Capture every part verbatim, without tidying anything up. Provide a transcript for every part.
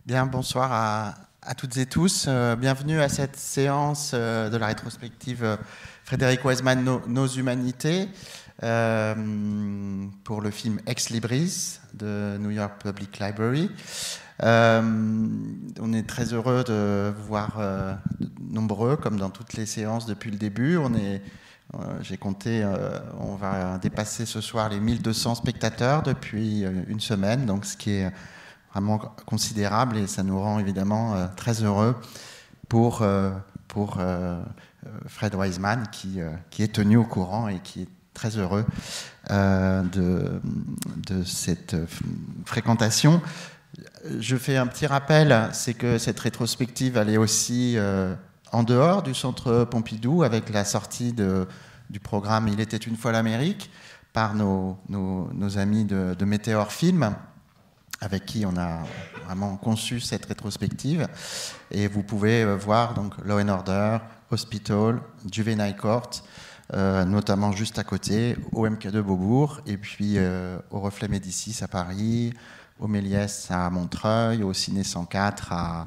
Bien, bonsoir à, à toutes et tous. Euh, bienvenue à cette séance euh, de la rétrospective euh, Frédéric Wiseman, Nos, Nos humanités, euh, pour le film Ex Libris de New York Public Library. Euh, on est très heureux de vous voir euh, nombreux, comme dans toutes les séances depuis le début. On est, euh, j'ai compté, euh, on va dépasser ce soir les mille deux cents spectateurs depuis euh, une semaine, donc ce qui est vraiment considérable, et ça nous rend évidemment euh, très heureux pour, euh, pour euh, Fred Wiseman qui, euh, qui est tenu au courant et qui est très heureux euh, de, de cette fréquentation. Je fais un petit rappel, c'est que cette rétrospective elle est aussi euh, en dehors du Centre Pompidou, avec la sortie de, du programme Il était une fois l'Amérique par nos, nos, nos amis de, de Météor Film, avec qui on a vraiment conçu cette rétrospective. Et vous pouvez voir donc Law and Order, Hospital, Juvenile Court, euh, notamment juste à côté, au M K deux Beaubourg, et puis euh, au Reflet Médicis à Paris, au Méliès à Montreuil, au Ciné cent quatre à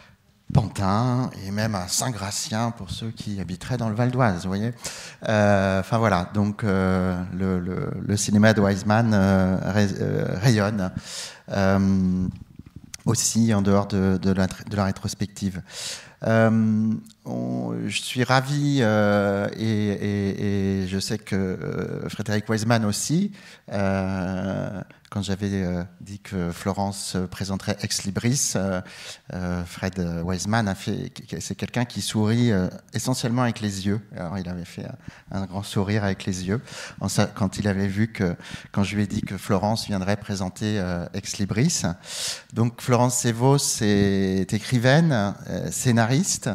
Pantin, et même à Saint-Gratien pour ceux qui habiteraient dans le Val d'Oise, vous voyez. Euh, enfin voilà, donc euh, le, le, le cinéma de Wiseman euh, ray, euh, rayonne euh, aussi en dehors de, de, la, de la rétrospective. Euh, on, je suis ravi euh, et, et, et je sais que euh, Frédéric Wiseman aussi, euh, quand j'avais euh, dit que Florence présenterait Ex Libris, euh, euh, Fred Wiseman a fait, c'est quelqu'un qui sourit euh, essentiellement avec les yeux. Alors il avait fait un, un grand sourire avec les yeux en, quand il avait vu que, quand je lui ai dit que Florence viendrait présenter euh, Ex Libris. Donc Florence Sévos est écrivaine, euh, scénariste.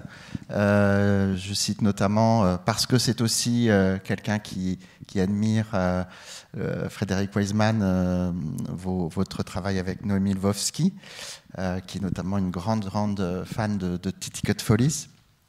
Euh, je cite notamment euh, parce que c'est aussi euh, quelqu'un qui, qui admire euh, euh, Frédéric Wiseman, euh, vos, votre travail avec Noémie Lvovsky, euh, qui est notamment une grande, grande fan de, de Ticket Follies.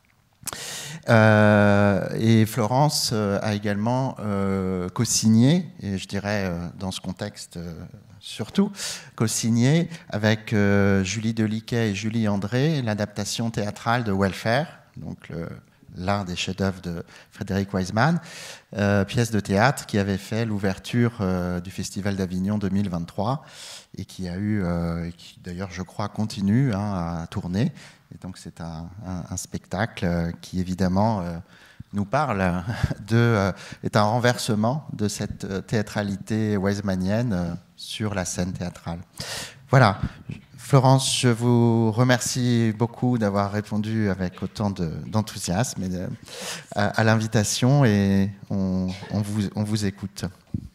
Euh, et Florence euh, a également euh, co-signé, et je dirais euh, dans ce contexte euh, surtout, co-signé avec euh, Julie Deliquet et Julie André l'adaptation théâtrale de Welfare, donc le, l'un des chefs-d'œuvre de Frédéric Wiseman, euh, pièce de théâtre qui avait fait l'ouverture euh, du Festival d'Avignon deux mille vingt-trois et qui a eu, euh, et qui d'ailleurs je crois continue hein, à tourner. Et donc c'est un, un, un spectacle qui évidemment euh, nous parle de, euh, est un renversement de cette théâtralité wisemanienne euh, sur la scène théâtrale. Voilà. Florence, je vous remercie beaucoup d'avoir répondu avec autant de, d'enthousiasme et de, à, à l'invitation, et on, on, vous, on vous écoute.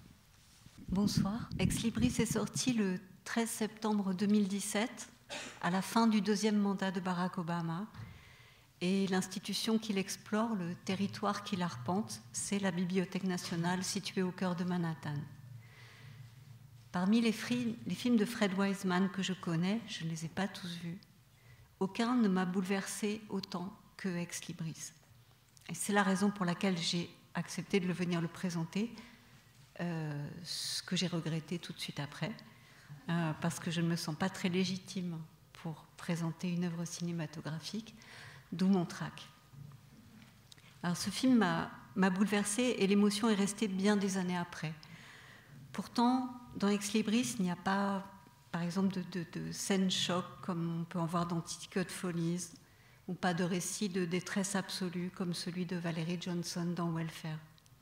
Bonsoir. Ex Libris est sorti le treize septembre deux mille dix-sept, à la fin du deuxième mandat de Barack Obama. Et l'institution qu'il explore, le territoire qu'il arpente, c'est la Bibliothèque nationale située au cœur de Manhattan. Parmi les, free, les films de Fred Wiseman que je connais, je ne les ai pas tous vus. Aucun ne m'a bouleversé autant que Ex Libris. Et c'est la raison pour laquelle j'ai accepté de le venir le présenter, euh, ce que j'ai regretté tout de suite après, euh, parce que je ne me sens pas très légitime pour présenter une œuvre cinématographique, d'où mon trac. Alors ce film m'a, m'a bouleversée et l'émotion est restée bien des années après. Pourtant, dans Ex Libris, il n'y a pas, par exemple, de, de, de scène choc comme on peut en voir dans Ticket Follies, ou pas de récit de détresse absolue comme celui de Valerie Johnson dans Welfare.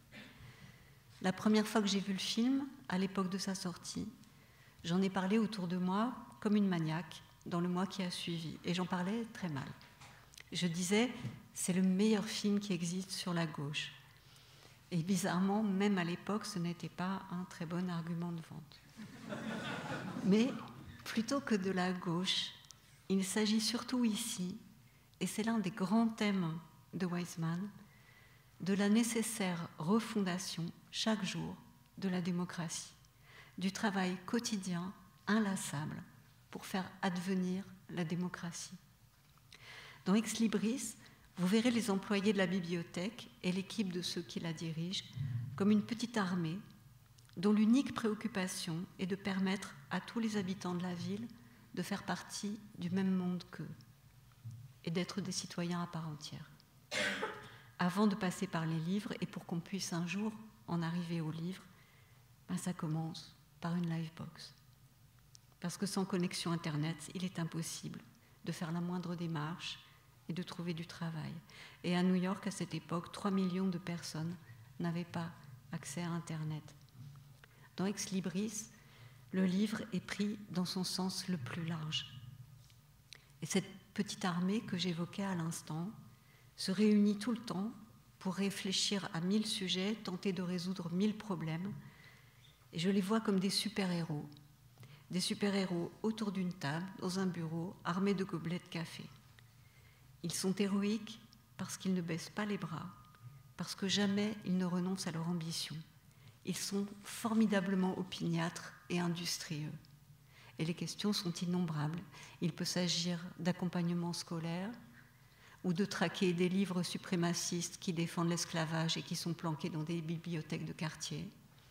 La première fois que j'ai vu le film, à l'époque de sa sortie, j'en ai parlé autour de moi comme une maniaque dans le mois qui a suivi, et j'en parlais très mal. Je disais, c'est le meilleur film qui existe sur la gauche. Et bizarrement, même à l'époque, ce n'était pas un très bon argument de vente. Mais plutôt que de la gauche, il s'agit surtout ici, et c'est l'un des grands thèmes de Wiseman, de la nécessaire refondation, chaque jour, de la démocratie, du travail quotidien, inlassable, pour faire advenir la démocratie. Dans Ex Libris, vous verrez les employés de la bibliothèque et l'équipe de ceux qui la dirigent comme une petite armée dont l'unique préoccupation est de permettre à tous les habitants de la ville de faire partie du même monde qu'eux et d'être des citoyens à part entière. Avant de passer par les livres, et pour qu'on puisse un jour en arriver aux livres, ben ça commence par une livebox. Parce que sans connexion Internet, il est impossible de faire la moindre démarche et de trouver du travail. Et à New York, à cette époque, trois millions de personnes n'avaient pas accès à Internet. Dans Ex Libris, le livre est pris dans son sens le plus large. Et cette petite armée que j'évoquais à l'instant se réunit tout le temps pour réfléchir à mille sujets, tenter de résoudre mille problèmes. Et je les vois comme des super-héros. Des super-héros autour d'une table, dans un bureau, armés de gobelets de café. Ils sont héroïques parce qu'ils ne baissent pas les bras, parce que jamais ils ne renoncent à leur ambition. Ils sont formidablement opiniâtres et industrieux. Et les questions sont innombrables. Il peut s'agir d'accompagnement scolaire ou de traquer des livres suprémacistes qui défendent l'esclavage et qui sont planqués dans des bibliothèques de quartier.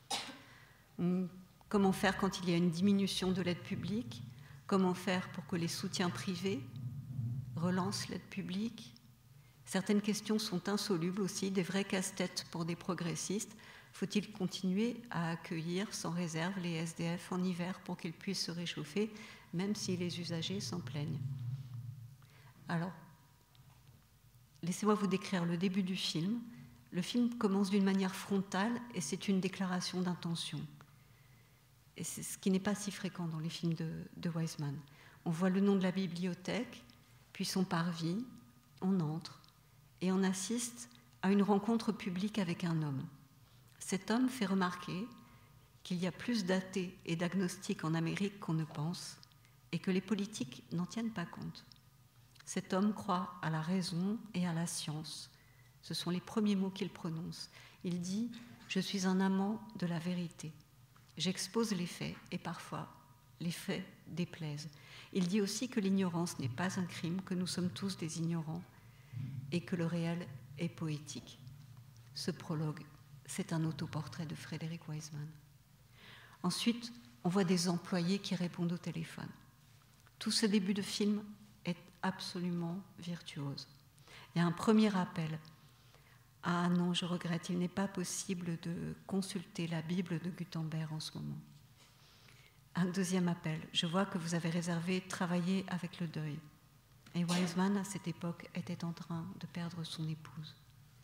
Comment faire quand il y a une diminution de l'aide publique? Comment faire pour que les soutiens privés relancent l'aide publique? Certaines questions sont insolubles aussi, des vrais casse-têtes pour des progressistes. Faut-il continuer à accueillir sans réserve les S D F en hiver pour qu'ils puissent se réchauffer, même si les usagers s'en plaignent? Alors, laissez-moi vous décrire le début du film. Le film commence d'une manière frontale et c'est une déclaration d'intention. Et c'est ce qui n'est pas si fréquent dans les films de, de Wiseman. On voit le nom de la bibliothèque, puis son parvis, on entre et on assiste à une rencontre publique avec un homme. Cet homme fait remarquer qu'il y a plus d'athées et d'agnostiques en Amérique qu'on ne pense et que les politiques n'en tiennent pas compte. Cet homme croit à la raison et à la science. Ce sont les premiers mots qu'il prononce. Il dit « Je suis un amant de la vérité. J'expose les faits et parfois les faits déplaisent. » Il dit aussi que l'ignorance n'est pas un crime, que nous sommes tous des ignorants et que le réel est poétique. Ce prologue, c'est un autoportrait de Frederick Wiseman. Ensuite, on voit des employés qui répondent au téléphone. Tout ce début de film est absolument virtuose. Il y a un premier appel. Ah non, je regrette, il n'est pas possible de consulter la Bible de Gutenberg en ce moment. Un deuxième appel. Je vois que vous avez réservé travailler avec le deuil. Et Wiseman, à cette époque, était en train de perdre son épouse.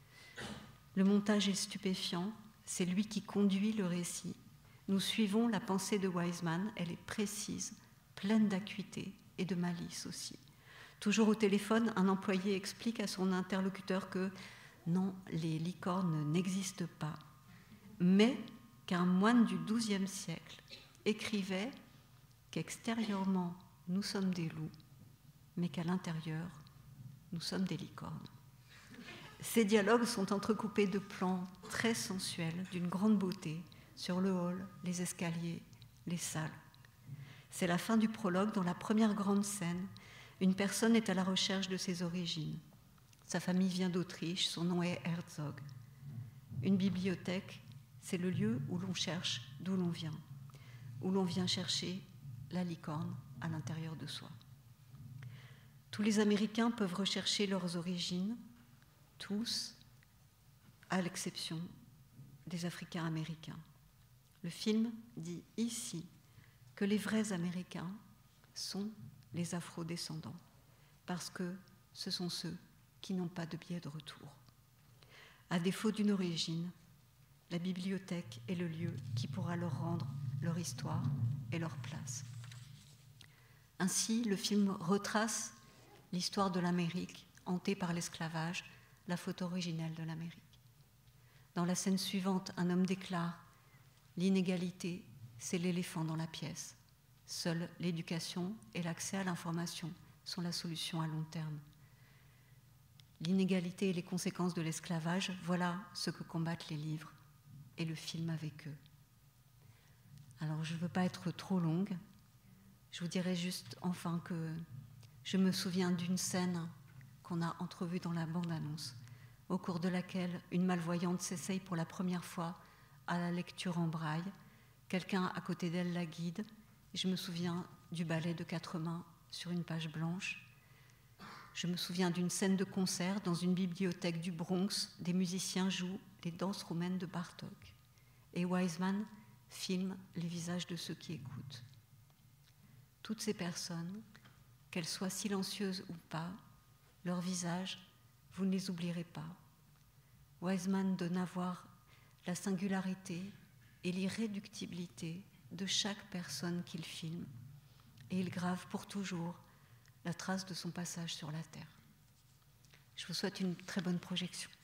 Le montage est stupéfiant, c'est lui qui conduit le récit. Nous suivons la pensée de Wiseman, elle est précise, pleine d'acuité et de malice aussi. Toujours au téléphone, un employé explique à son interlocuteur que non, les licornes n'existent pas, mais qu'un moine du douzième siècle écrivait qu'extérieurement nous sommes des loups, mais qu'à l'intérieur nous sommes des licornes. Ces dialogues sont entrecoupés de plans très sensuels, d'une grande beauté, sur le hall, les escaliers, les salles. C'est la fin du prologue. Dans la première grande scène, une personne est à la recherche de ses origines. Sa famille vient d'Autriche, son nom est Herzog. Une bibliothèque, c'est le lieu où l'on cherche d'où l'on vient, où l'on vient chercher la licorne à l'intérieur de soi. Tous les Américains peuvent rechercher leurs origines, tous, à l'exception des Africains américains. Le film dit ici que les vrais Américains sont les afro-descendants, parce que ce sont ceux qui n'ont pas de billet de retour. À défaut d'une origine, la bibliothèque est le lieu qui pourra leur rendre leur histoire et leur place. Ainsi, le film retrace l'histoire de l'Amérique hantée par l'esclavage, la faute originelle de l'Amérique. Dans la scène suivante, un homme déclare « L'inégalité, c'est l'éléphant dans la pièce. Seule l'éducation et l'accès à l'information sont la solution à long terme. » L'inégalité et les conséquences de l'esclavage, voilà ce que combattent les livres et le film avec eux. Alors, je ne veux pas être trop longue. Je vous dirais juste enfin que je me souviens d'une scène qu'on a entrevue dans la bande-annonce, au cours de laquelle une malvoyante s'essaye pour la première fois à la lecture en braille. Quelqu'un à côté d'elle la guide. Et je me souviens du ballet de quatre mains sur une page blanche. Je me souviens d'une scène de concert dans une bibliothèque du Bronx. Des musiciens jouent les danses roumaines de Bartók. Et Wiseman filme les visages de ceux qui écoutent. Toutes ces personnes, qu'elles soient silencieuses ou pas, leurs visages, vous ne les oublierez pas. Wiseman donne à voir la singularité et l'irréductibilité de chaque personne qu'il filme, et il grave pour toujours la trace de son passage sur la Terre. Je vous souhaite une très bonne projection.